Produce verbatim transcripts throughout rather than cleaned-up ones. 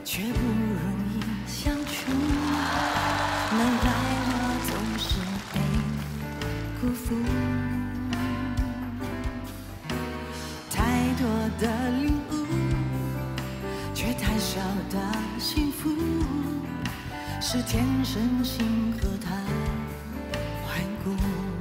却不容易相处。能爱我总是被辜负，太多的领悟，却太少的幸福，是天生心和他顽固。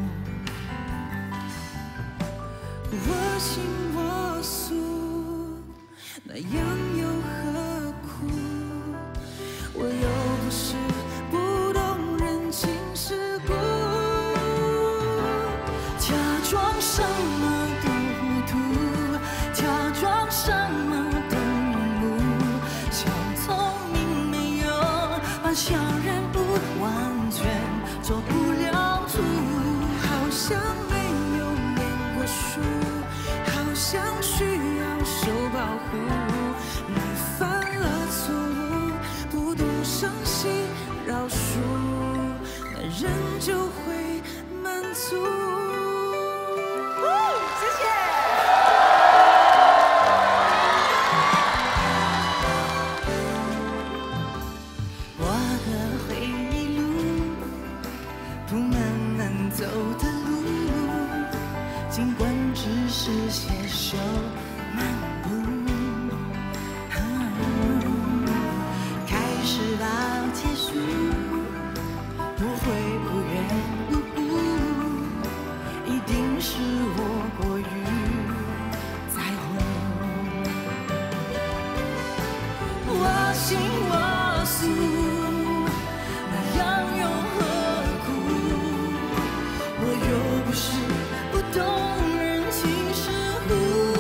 我行我素，那样又何苦？我又不是不懂人情世故，假装什么都糊涂，假装什么都懵，小聪明没用，扮小人物完全做不了主，好像没有念过书，好像需要受保护。你犯了错误，不懂伤心饶恕，那人就会满足。谢谢。我的回忆录，铺满难走的路，尽管只是写手漫步。开始到结束，不会无缘无故，一定是我过于在乎。我行我素，那样又何苦？我又不是不懂人情世故，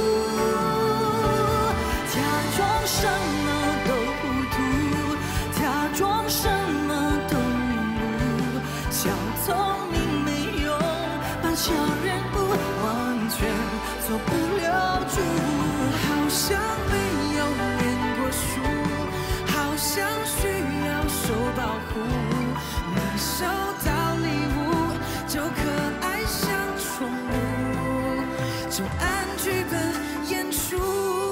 假装什么都糊涂，假装什么都懵，小聪明没用，扮小人物完全做不了主，好像没有念过书，好像需要受保护，你收到礼物就可爱像宠物，就按剧本演出。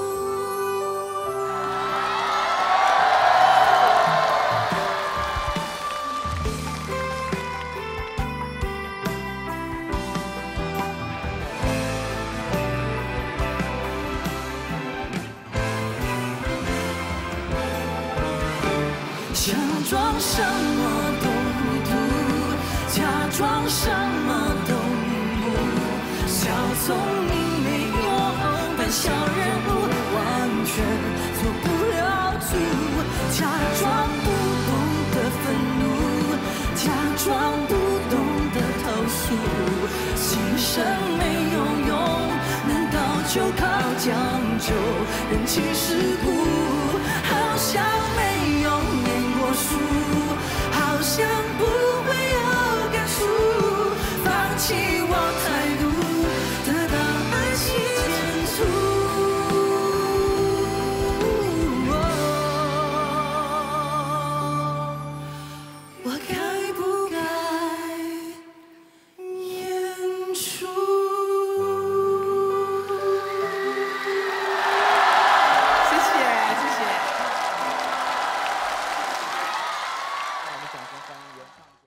假装什么都糊涂，假装什么都懵，小聪明没用，扮小人物完全做不了主，假装不懂得愤怒，假装不懂得投诉，牺牲没有用，难道就靠讲究人情世故？好像没有念过书，好像不会有感触，放弃